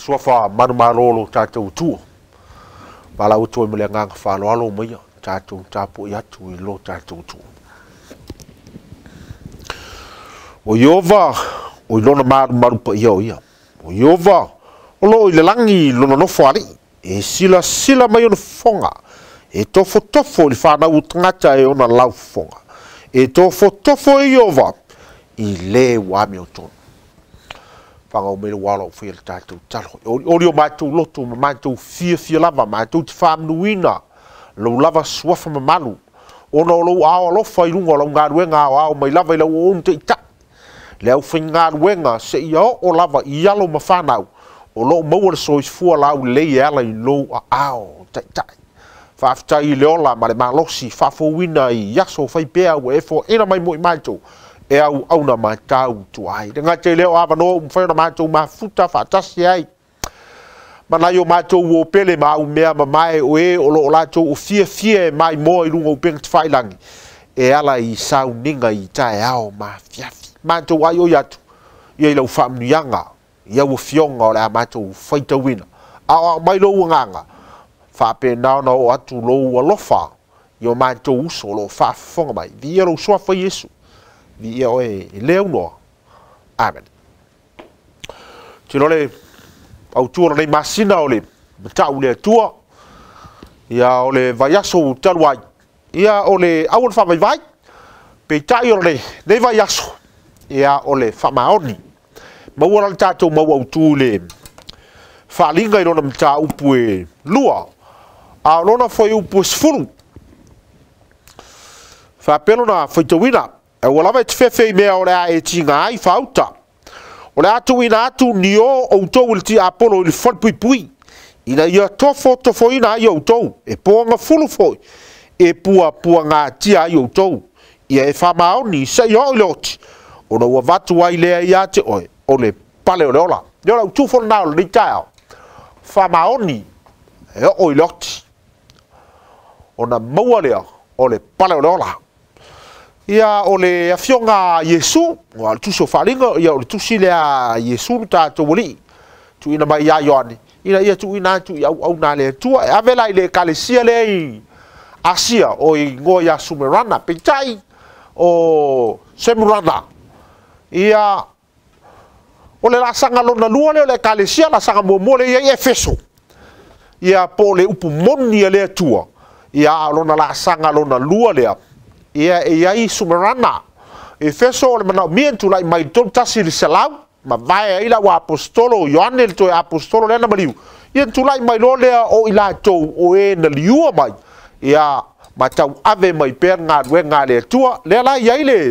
suafa manu malolo tatou tu pala o toi mele nga fa lo alo mai tatou tapo ya tu lo tatou tu o Yehova o lona maru pa ia o Yehova o lo ile langi lona no fari e sila mai ona fonga e tofo i whana utangata e ona lau fonga e tofo e Yehova i le wami o tonu whanga o mele wala o whia tātou talo o rio mātou loto ma mātou fia lava mātou te whamnuina lau lava suafa mamalu ona o lau ao alofa i runga lau ngā ruenga ao mai lava i lau o te ita leo whainga ruenga se i o lava i alo ma whanau o lo maua sois fua lau lei ala i lo a ao tai whaftai i leola ma le malosi whafowina i yaso whaipea ua efo ina mai mo i mātou e au na mātou tu ai ngā te leo awa no mwhai na mātou mafuta whaatasi ai mana i o mātou o pele ma au mea ma mai o e o lo o lātou o fia mai moa i runga o penga te whailangi e ala i sau ninga i tae ao ma fiafi mātou ai o yatu i ei lau whaamnianga i au fionga o le a mātou whaitawina a mai lo nganga whape nao o atu lo alofa i o mātou uso lo whaafonga mai vi e lo soafa Yesu vi e o e leo noa amen tino le au tua nei masina o le matau le tua ia o le vaiaso taluai ia o le au le whamai pe tai o le nei vaiaso ia o le whamaoni maua le tātou maua au tū le whalinga i rona mta upu e lua a rona foi upu e sifuru whapelo na whaitawina e walawa e te whewhei mea o le a e tinga ai whauta o le atu ina atu ni o outou le ti apolo i le whalpuipui ina ia tofo ina ai outou e poanga fulu foi e pua ngā tia ai outou ia e whamaoni sa i o iloti o na ua vatu ai lea ia te oe o le pale o le ola le ola utufo na o le tau whamaoni e o iloti o na maua lea o le pale o le ola ia o le afionga Yesu o le tuso whalinga ia o le tusi lea Yesu tātou wali tu ina mai ia Ioane ina ia tu ina tu i au nā lea tua e avela i le kalesia lea i Asia o i ngoia Sumerana peitai o Semurana ia o le lasanga lona lua lea o le kalesia lasanga mua le ia i Efeso ia po le upu moni lea tua ia lona lasanga lona lua lea ia e ai Sumerana Efeso o le manao mien tu lai mai tolu tasi le selau ma vai ai la wa apostolo Ioane le toi apostolo le na maliu ia tu lai mai lo lea o ila tou o e na liua mai ia ma tau ave mai per ngā ruenga le tua le la ia le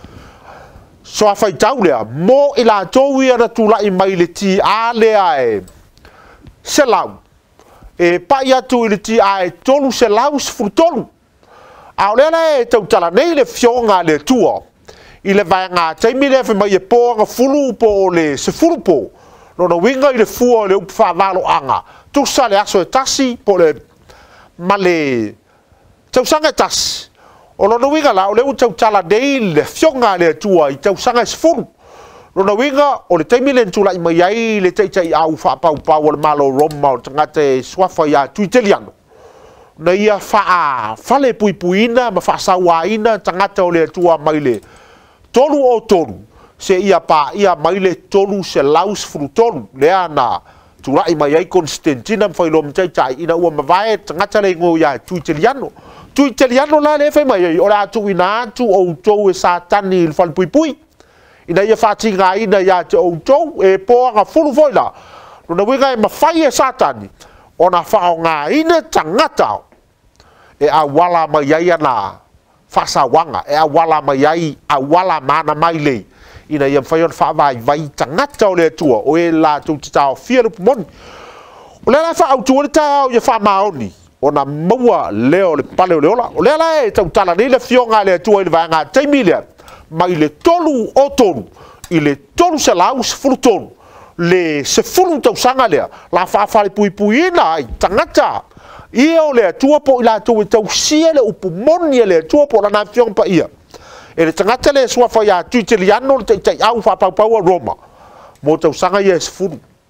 soa fai tau lea mo ila tou ia na tu lai mai le ti a lea e selau e pa ia tu le ti a e tolu selau sfurtolu a le e tau tala nei le fionga le tua i le vai ngā taimi le fe mai e pōanga fulu po o le se fulu po no na winga i le fua le upu whaavalo anga tu sa le aso e tasi po le ma le tau sanga e tasi o no na winga la o le u tau tala nei le fionga le tua i tau sanga e se fulu no na winga o le taimi le ntula i mai ai le teitai au whaapau o le malo Roma o tangate swafa ia tuiteliano na ia fale puipuina ma whaasawaina tangata o le tua mai le tolu o tolu se ia pa ia mai le tolu se laus furu tolu lea na turai mai ai Constantina whailo mtaitai ina ua mawai tangata le ngo ia tuiteliano la le whai mai ai o le atu ina atu o tou e satani il whal puipui ina ia whatinga ina ia te o tou e poanga furu voila na winga e mawhai e satani o na whaonga ina tangata e a wala mai ai ana whasawanga e a wala mai ai a wala mana mai le ina ia whaion whaavai vai tangata o le tua o e la tau te tau fia lupu moni o le la whaau tua le tau ia whaamaoni o na maua leo le pale o le ola o le la e tau tala nei le fionga le tua i le vanga taimi lea mai le tolu o tolu i le tolu se lau se fulu tolu le se fulu tau sanga lea la whaafale pui ina ai tangata ia o le tua po ila tu tau sia le upu moni le tua po na fiong pa ia e le tangata le sua fa ya tuiteliano le tai au fa pa Roma mo tau sanga ia sfuru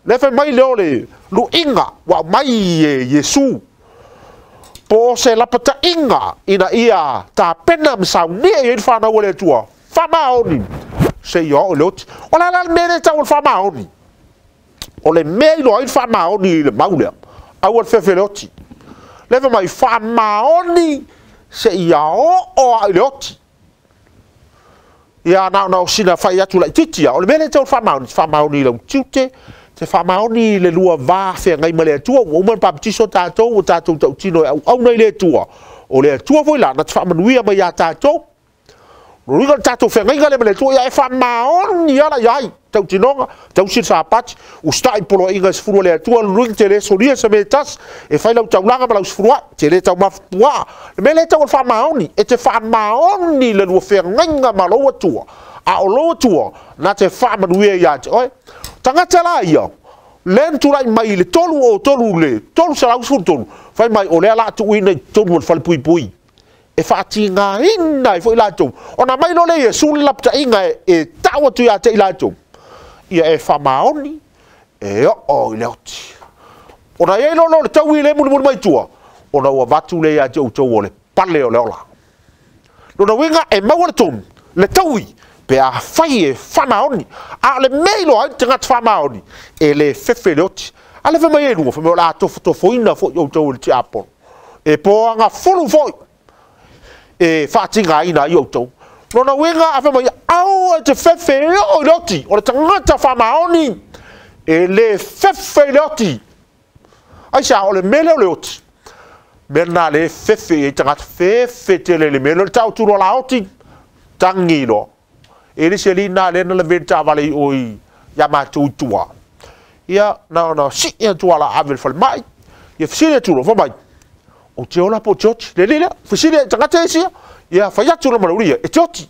le fa mai le ole lu inga wa mai Yesu po se la pata inga ina ia ta pena msa ni e fa na ole tua fa maoni se yo lot ola la mele ta fa maoni ole me lo fa maoni le maule awol fefeloti le fa mai fa maoni se ia o loti ia na sina fa ia tu la titi ole mele ta fa maoni lo tute te fa maoni le lua va fe ngai male tua o man pa tiso tato o tato tau tino au nei le tua o le tua foi la na fa manuia mai ya tato Riga tato fe ngai gale male tua ia fa maoni ala yai tau tino tau sit sa pat o stai polo inga sfuru le tua ring tele soria se metas e fai lau tau langa mala sfuru tele tau maftua mele tau fa maoni e te fa maoni le lua fe ngai malo tua a o lo tua na te fa manuia ya oi tangata la ia len turai mai le tolu sa lau sur tolu fai mai o le ala tu ina tolu fal pui pui e fa tinga ina e foi la tu ona mai lo le su lap ta inga e tawa tu ya te la tu ia e fa maoni e o le oti ona ye lo le tau ile mu mai tua ona wa vatu le ya tu ole pale o le ola lo winga e mawala tum le taui pe a fai e whamaoni. A le meilo ai te ngata whamaoni. E le whewheloti. A le whamai e runga, whamai o la tofoina fo i tau ti apon. E poanga fulu foi. E whaatinga ina i tau. Nona wenga a whamai au e te whewheloti. O le tangata whamaoni. E le whewheloti. Ai sa o le mele o le oti. Mena le whewhe e tangata whewhetele le mele. Le tau turo la oti. Tangi no. E le se lina le na le venta vale oi ya ma tu tua ia na si ia tua la avel fal mai ia fsile tu lo mai o te ola po choti le fsile tangata sia ia fa ya tu lo maluria e choti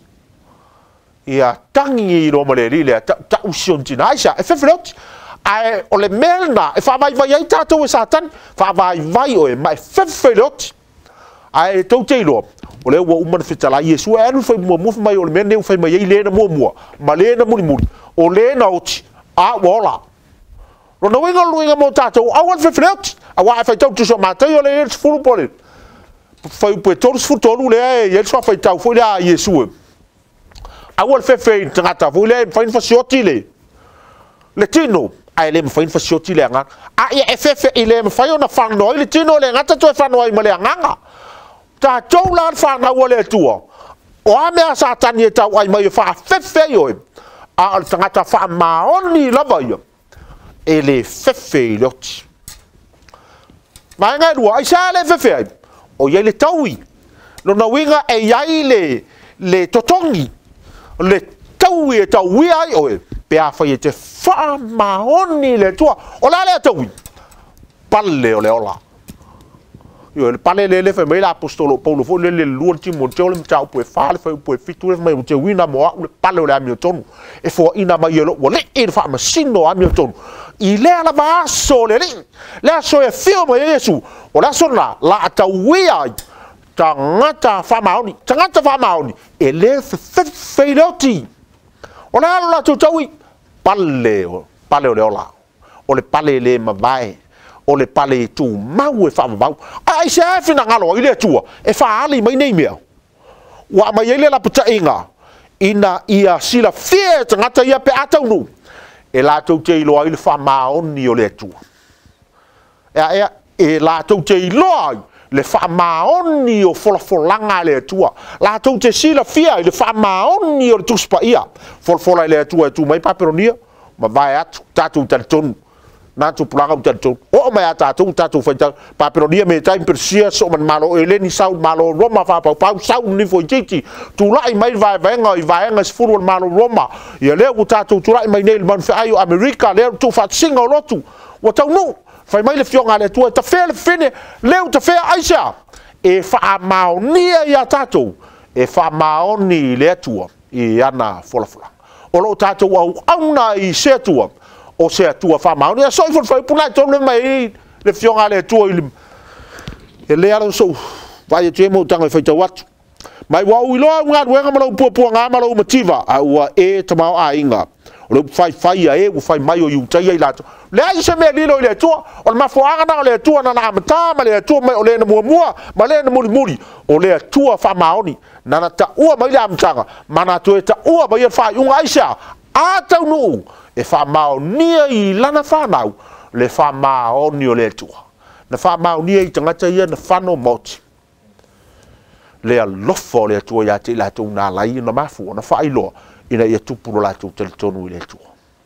ia tangi lo male le ta usion tina isa e feflot ai o le melna e fa vai vai ai tato e satan fa vai o e mai feflot ai to te lo o le ua umana fetala Yesu e anu fai mua mai o le mea neu fai mai ei lena mua ma lena muni o lena oti a wola rona wenga luenga mo tatou awan fefleoti a wa fai tau tuso matai o le eres fulu pole fai upe torus futolu le e eres wa fai tau foi le a Yesu awan fefei tangata foi le fai fasioti le tino ai le fai fasioti le anga a e fefe ile fai ona fanoi le tino le ngata to fanoi ma le anga ta tau la fa na wole tua o a mea sa tani e tau ai mai fa fefe yo a tangata fa maoni lava yo e le fefe loti mai ngai rua ai sa le fefe o ye le taui no na winga e yai le totongi le taui e taui ai o pe a fa ye te fa maoni le tua o la le taui palle o le ola yo le pale le fe mai la apostolo Paulo fo le luon Timoteo le tau po fa le fe po fitu le mai te wina mo le pale le Hamilton e fo ina mai lo le e fa ma sino Hamilton i le ala ma so le so e fio mo Yesu o la so la ta wia tangata fa maoni e le fe loti o la tu tawi pale le ola o le pale le ma vai o le pale tu mau e fa mau ai se fina ngalo ile tua e fa ali mai nei mea wa mai ile la puta inga ina ia sila fie ngata ia pe atau nu e la tau te lo ile fa maoni o le tua e la tau te lo le fa maoni o folanga le tua la tau te sila fie ile fa maoni o tuspa ia fola le tua tu mai paperonia ma vai atu tatu tantonu na tu planga utatu o mai tatu fai paperonia me tai persia so man malo eleni sau malo Roma fa pau sau ni foi titi tu lai mai vai ngai furu malo Roma ia le utatu tu lai mai nei man fa ayo America le tu fa singa lotu o tau no fai mai le fionga le tu ta fe le fine le ta fe aisha e fa maonia ia tatu e fa maoni le tu i ana fola o lo tatu au na i se tu o se atua fa maoni so i foi pula to le mai le fionga le tu e le alo so vai te mo tanga foi tawat mai wa u lo nga wenga malo pu nga malo motiva a wa e tama a inga o le fai a e u fai mai o iu tai ai latou le ai se mea lilo i le atua o le mafoaga na o le atua na amata ma le atua mai o le na muamua ma le na mulimuli o le atua faamaoni na taʻua mai le amataga ma na toe taʻua mai le faaiʻuga ai sea a taunuu e faamaonia i lana fanau le faamaoni o le atua na faamaonia i tagata ia na fano moti le alofo le atua ia te latou na lai na mafu na faailoa ina ia tupu lo latou teletonu i le atua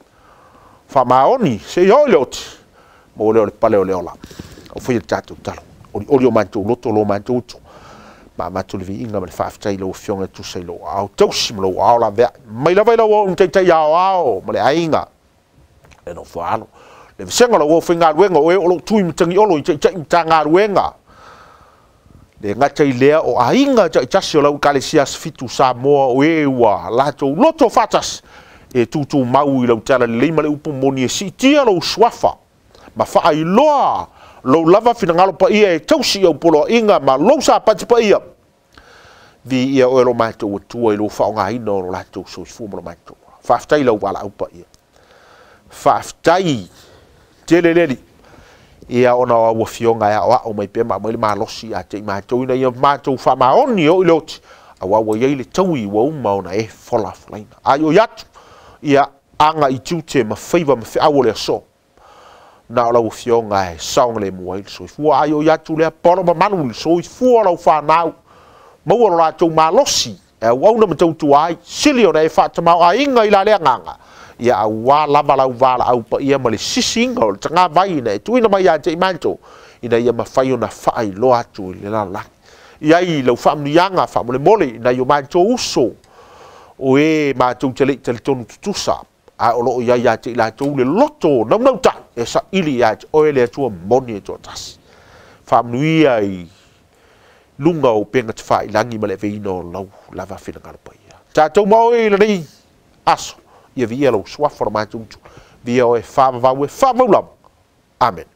faamaoni se ioi le oti mo le pale o le ola o foi le tatou talo o mantou loto lo mantou tu ma matou le viiga ma le faafetai lo fionga tusa i lo au tausi ma lo ao la vea mai lava i lau o teitai ao ma le aiga e no faalo le vesenga lo foi galuega o e o lo tui matagi olo i teitai matagaluega le ngata i lea o ainga tasi o lau kalesia fitu Samoa o e ua latou loto fatas e tutu mau i lau tala le leima le upu moni e sitia lau swafa ma faailoa lou lava finagalo paia e tausi au poloaʻiga ma lou sa pati paia vi ia o e lo matou atua i lou faaaogāina o lo latou soifua ma lo matou faafetai lau valaau paia faafetai teleleli ia ona ua fioga e aʻoaʻo mai pea maʻamai le malosi a teʻi matou ina ia matou faamaoni o i le oti auaua iai le taui ua uma ona e folafolaina ai o atu ia aga i tiute ma faiva ma feʻau o le aso na o lau fioga e saoga le mua i le soifua ai o atu lea polo mamalu le soifua o lau fanau maua lo latou malosi e auauna ma tautua ai sili ona e faatamaoaiga i la le agaga ia auā lava lau valaau paia ma le sisiga o le tagavai ina e tuina mai iā teʻi matou ina ia mafai ona faailoa atu i le lalolagi iai lau faamanuiaga faamolemole ina io matou uso o e matou teleʻi teletonu tutusa a o loo iai iā teʻi latou le loto naunau taʻi e saʻili iā te oe le atua moni e tuatasi faamanuia i luga o pega te faailagi ma le aveina o lau lava finagalo paia tatou ma oe i lanei aso ia via lau swafa o matou via o e faavavau e faavaulama amen